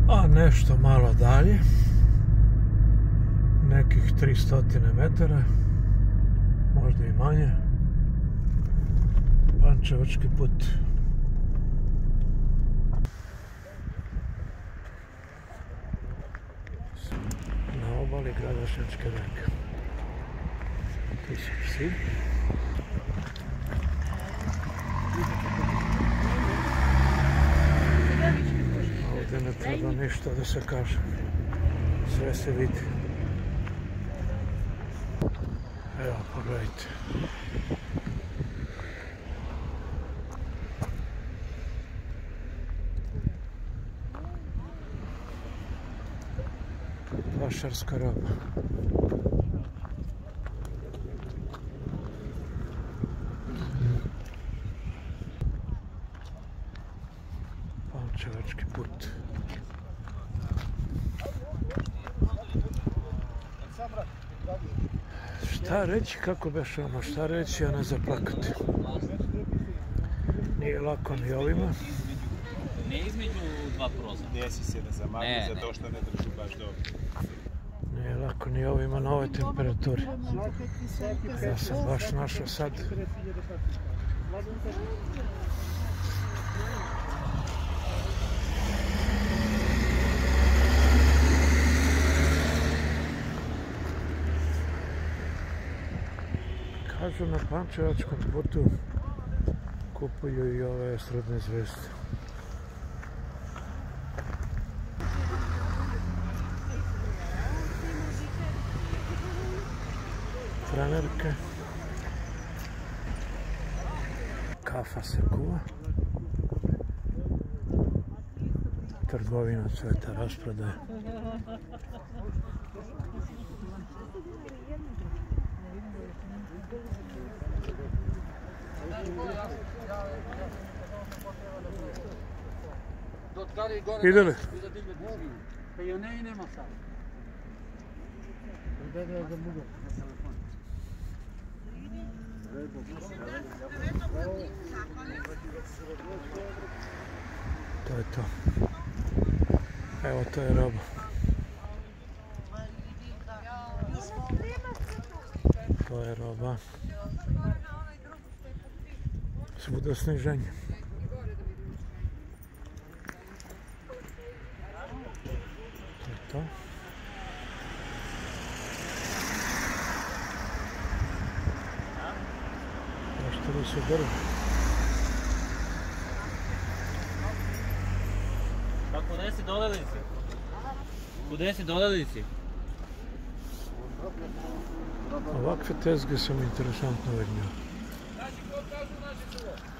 A nešto malo dalje, nekih 300 metara, možda i manje, Pančevački put. Na obali Gradašćanske reke. Ti su psi. Ovdje ne treba ništa da se kaže. Sve se vidi. Evo, pogledajte. Vašarska roba. Pančevački put. Šta reći, kako beše ono, šta reći, a ne zaplakati. Nije lako ni ovima. Ne između dva prozora. Nisi se ne zamagli zato što ne drži baš dobro. Nije lako ni ovima na ovoj temperaturi. Ja sam baš našao sad. Kažu na Pančevačkom putu kupuju i ove estradne zvezde. Trenerke. Kafa se kuva. Trgovina cveta rasprodaje. Ide li? Pa i ne nema sad. To je to. Evo, to je roba. To je roba. Svuda sniženje. To je to. Poštari su drvi. Pa kude si dolazili? Kude si dolazili? Ovakve tezge sam interesantno vidio.